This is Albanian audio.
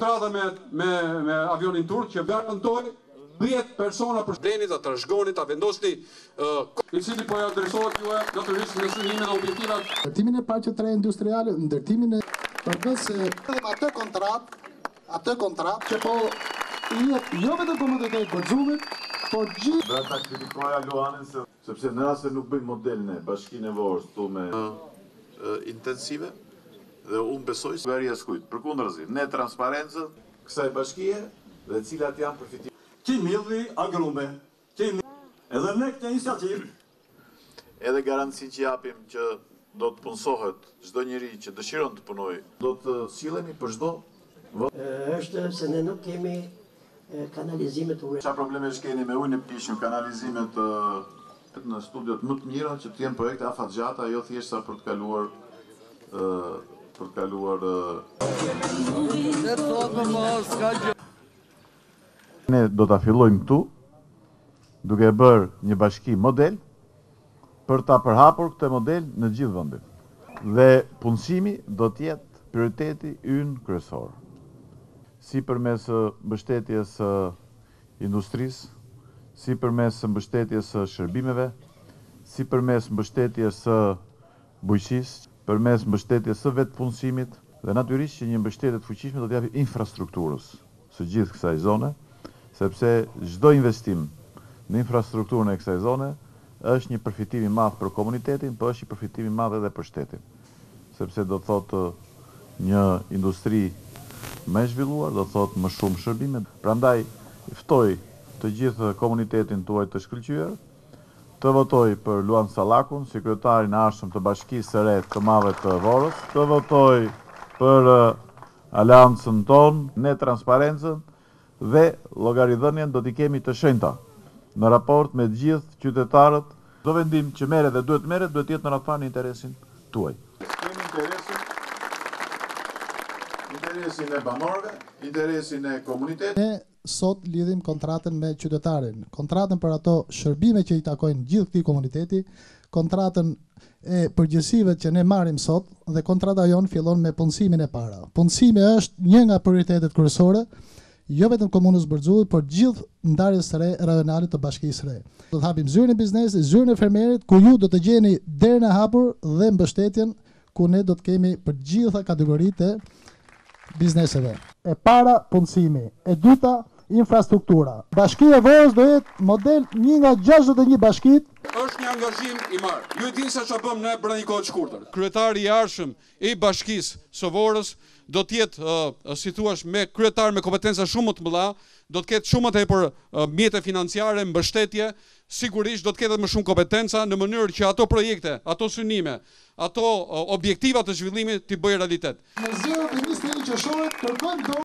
kontrata me avionin turk që garantoj 10 persona për shtrenit, ta trashëgoni, ta vendosni i cili po ja adresohet juve natyrisht me synimin e objektivat. Ndërtimin e paqet tre industriale, ndërtimin e përkëse atë kontratë që po jo vetëm komoditet Borxhumit, por gjithë. Dhe ta kritikoja Luanin sepse në rast se nuk bëjmë modelin e Bashkinë e Vorës këtu me intensive dhe unë besoj se veri skujt. Përkundërzi, ne transparencën kësaj bashkie dhe cilat janë përfitimet. Që milli agrume, edhe ne këtë iniciativë. Edhe garancin që japim që do të punësohet çdo njeri që dëshiron të punojë, do të sillemi për çdo është se ne nuk kemi kanalizimet ujë. Çfarë problemesh keni me ujin e pishëm, kanalizimet në studiot më të mira që të jenë projekte afatgjata, jo thjesht sa për të kaluar Ne do ta fillojmë këtu, duke bërë një bashki model për ta përhapur këtë model në gjithë vendin. Dhe punësimi do të jetë prioriteti ynë kryesor. Si përmes mbështetjes së industrisë, si përmes mbështetjes së shërbimeve, si përmes mbështetjes së bujqësisë, përmes mbështetjes së vetë punësimit, dhe natyrisht që një mbështetje të fuqishme do të japë infrastrukturës së gjithë kësaj zone, sepse çdo investim në infrastrukturën e kësaj zone është një përfitim i madh për komunitetin, por është një përfitim i madh edhe për shtetin. Sepse do thotë një industri më e zhvilluar, do thotë më shumë shërbime. Prandaj ftoj të gjithë komunitetin tuaj të shkëlqyer, të votoj për Luan Sallakun, sekretarin e arshëm të Bashkisë së Re të Mave të Vorës, të votoj për aleancën tonë, ne transparencën dhe llogaridhënien do t'i kemi të shenjta në raport me gjithë qytetarët. Çdo vendim që merret dhe duhet merret, duhet jetë në radhëfar në interesin tuaj. Kemi interesin e banorëve, interesin e komunitetit. Ne sot lidhim kontratën me qytetarin, kontratën për ato shërbime që i takojnë gjithë këtij komuniteti, kontratën e përgjegjësive që ne marrim sot dhe kontrata jon fillon me punësimin e para. Punësimi është një nga prioritetet kryesore, jo vetëm komunës Borxhullit, por gjithë ndarjes së re rajonale të Bashkisë së Re. Do të hapim zyrën e biznesit, zyrën e fermerit, ku ju do të gjeni derën e hapur dhe mbështetjen ku ne do të kemi për gjitha kategoritë e bizneseve. E para punësimi, e dyta infrastruktura. Bashkia e Vorës do jetë model një nga 61 bashkitë. Është një angazhim i marrë. Ju e dini se çfarë bëm ne brenda një kohë të shkurtër. Kryetari i arshëm i Bashkisë së Vorës do të jetë, si thuaç, me kryetar me kompetenca shumë më të mëdha, do të ketë shumë më tepër mjete financiare, mbështetje, sigurisht do të ketë më shumë kompetenca në mënyrë që ato projekte, ato synime, ato objektiva të zhvillimit t'i bëjë realitet. Në 0 të 21 qershorit kërkojmë